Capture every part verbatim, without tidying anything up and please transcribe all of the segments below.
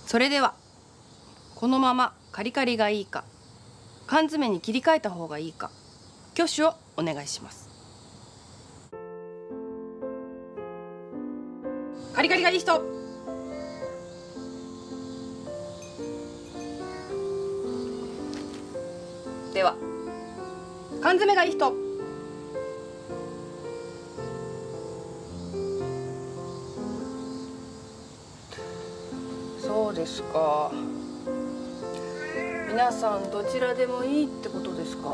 それではこのままカリカリがいいか缶詰に切り替えた方がいいか挙手をお願いします。カリカリがいい人。では缶詰がいい人。そうですか。皆さんどちらでもいいってことですか。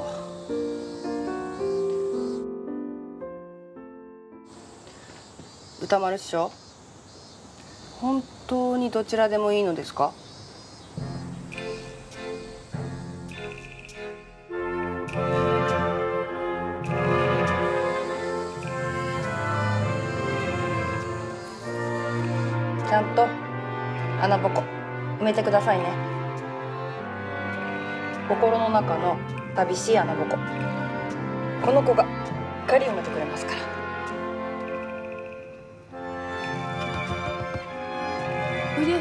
歌丸師匠、本当にどちらでもいいのですか。ちゃんと穴ぼこ埋めてくださいね。心の中の寂しい穴ぼこ、この子が狩り埋めてくれますから。おいで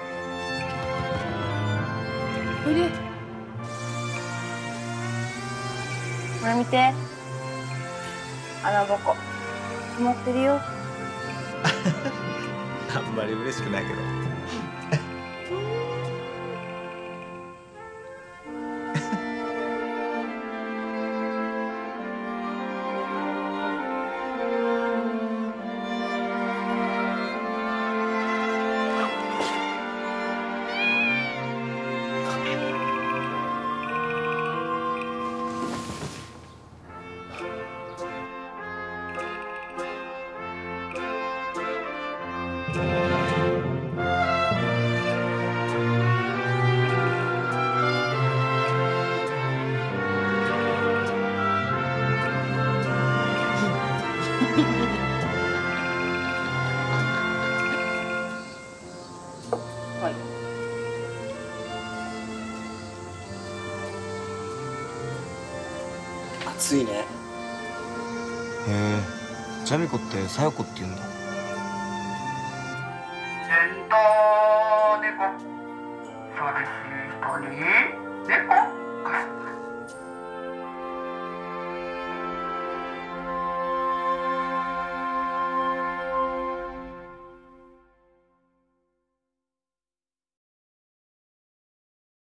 おいで。ほら見て、穴ぼこ埋まってるよ。 あんまり嬉しくないけど。はい。 暑いね。 へえ、ジャミコってさよこって言うんだ。